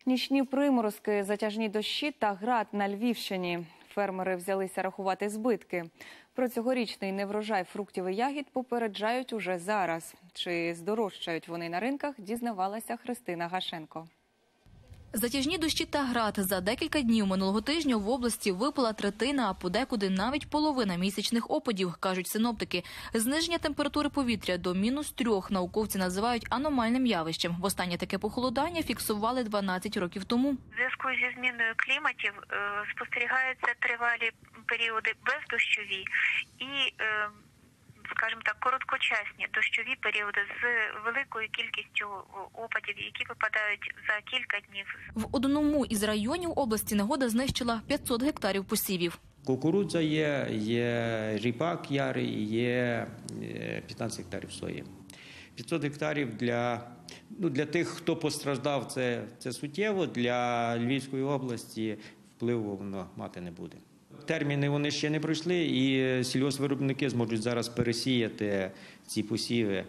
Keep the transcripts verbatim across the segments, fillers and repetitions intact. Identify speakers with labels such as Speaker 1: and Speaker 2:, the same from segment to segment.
Speaker 1: Нічні приморозки, затяжні дощі та град на Львівщині. Фермери взялися рахувати збитки. Про цьогорічний неврожай фруктів і ягід попереджають уже зараз. Чи здорожчають вони на ринках, дізнавалася Христина Гашенко.
Speaker 2: Затяжні дощі та град. За декілька днів минулого тижня в області випала третина, а подекуди навіть половина місячних опадів, кажуть синоптики. Зниження температури повітря до мінус трьох науковці називають аномальним явищем. Востаннє таке похолодання фіксували дванадцять років тому.
Speaker 3: У зв'язку зі зміною кліматів спостерігаються тривалі періоди бездощові і, скажімо так, короткочасні дощові періоди з великою кількістю опадів, які випадають за кілька днів.
Speaker 2: В одному із районів області негода знищила п'ятсот гектарів посівів.
Speaker 4: Кукурудза є, є ріпак ярий, є п'ятнадцять гектарів сої. п'ятсот гектарів для, ну, для тих, хто постраждав, це, це суттєво, для Львівської області впливу воно мати не буде. Терміни вони ще не пройшли, і сільгоспвиробники зможуть зараз пересіяти ці посіви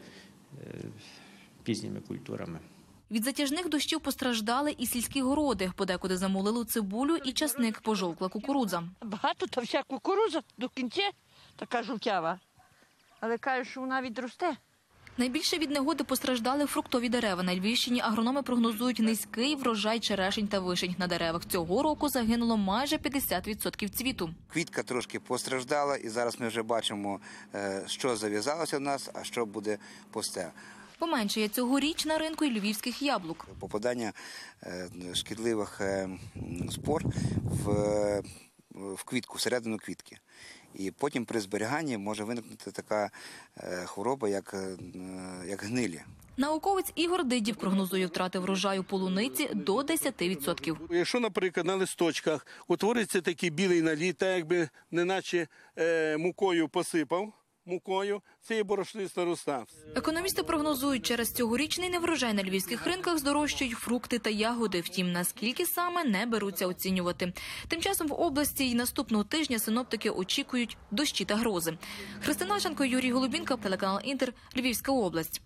Speaker 4: пізніми культурами.
Speaker 2: Від затяжних дощів постраждали і сільські городи. Подекуди замолило цибулю і часник, пожовкла кукурудза.
Speaker 5: Багато та вся кукурудза до кінця така жовтява, але кажуть, що вона відросте.
Speaker 2: Найбільше від негоди постраждали фруктові дерева. На Львівщині агрономи прогнозують низький врожай черешень та вишень. На деревах цього року загинуло майже п'ятдесят відсотків цвіту.
Speaker 6: Квітка трошки постраждала, і зараз ми вже бачимо, що зав'язалося в нас, а що буде пусте.
Speaker 2: Поменшає цьогоріч на ринку і львівських яблук.
Speaker 6: Попадання шкідливих спор в, в квітку, всередину квітки. І потім при зберіганні може виникнути така хвороба, як, як гнилі.
Speaker 2: Науковець Ігор Дидів прогнозує втрати врожаю полуниці до десяти відсотків.
Speaker 7: Якщо, наприклад, на листочках утвориться такий білий наліт, так якби неначе е, мукою посипав, мукою, це є борошниста роса.
Speaker 2: Економісти прогнозують, через цьогорічний неврожай на львівських ринках здорожчають фрукти та ягоди. Втім, наскільки саме не беруться оцінювати. Тим часом в області й наступного тижня синоптики очікують дощі та грози. Христина Гашенко, Юрій Голубінка, телеканал Інтер, Львівська область.